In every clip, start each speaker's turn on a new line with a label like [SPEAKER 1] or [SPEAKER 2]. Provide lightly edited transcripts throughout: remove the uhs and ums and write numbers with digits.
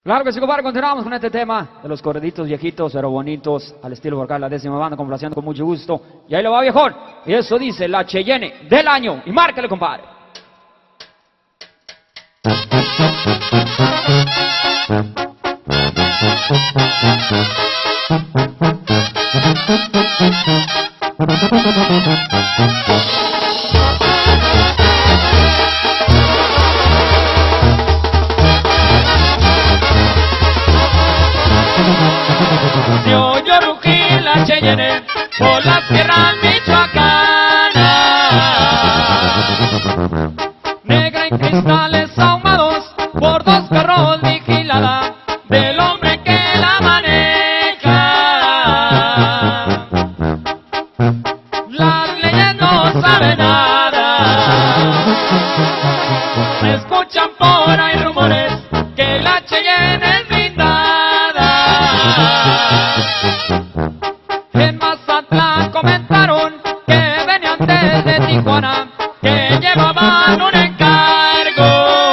[SPEAKER 1] Claro que sí, compadre, continuamos con este tema de los corriditos viejitos, pero bonitos, al estilo vocal, la décima banda, complaciendo con mucho gusto. Y ahí lo va, viejón. Y eso dice la Cheyenne del año. Y márcale, compadre.
[SPEAKER 2] Yo rugí la Cheyenne por las tierras michoacanas, negra en cristales ahumados por dos carros vigilada del hombre que la maneja. Las leyes no saben nada, se escuchan por ahí rumores que la Cheyenne es blindada. En Mazatlán comentaron que venían desde Tijuana, que llevaban un encargo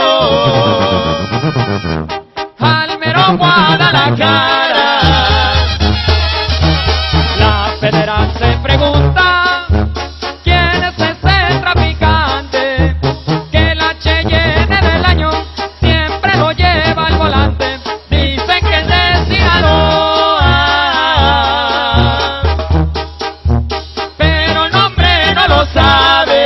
[SPEAKER 2] al mero Guadalajara. La federal se pregunta quién es ese traficante, que la Cheyenne del año siempre lo lleva al volante. Dicen que es de Sinaloa, pero el nombre no lo sabe.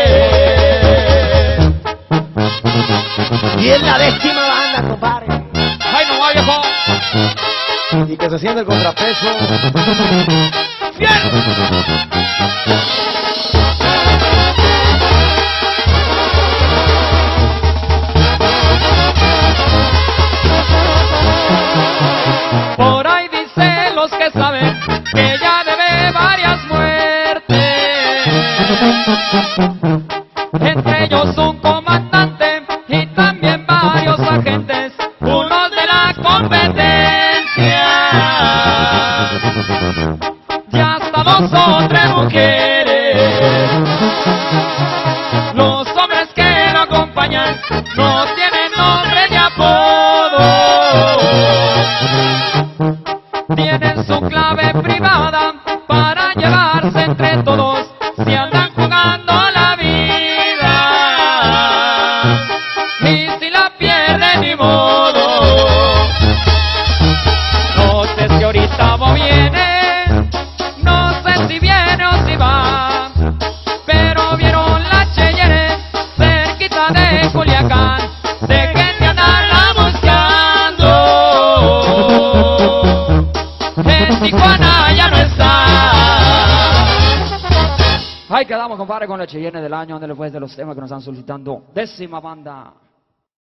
[SPEAKER 3] Y es la décima banda, compadre.
[SPEAKER 2] ¡Ay, no va, viejo!
[SPEAKER 3] Y que se siente el contrapeso.
[SPEAKER 2] Por ahí dicen los que saben que ella debe varias muertes, entre ellos un comandante y también varios agentes, unos de la competencia, y hasta dos o tres mujeres. Los hombres que lo acompañan no tienen nombre ni apodo, tienen su clave privada para llevarse entre todos si andan jugando la vida, y si la pierden ni modo. No sé si ahorita va o viene, no sé si viene o si va, pero vieron la Cheyenne cerquita de Culiacán, dejen de andarla buscando, en Tijuana ya no está.
[SPEAKER 1] Ahí quedamos, compadre, con la Cheyenne del año, donde después de los temas que nos están solicitando. Décima banda.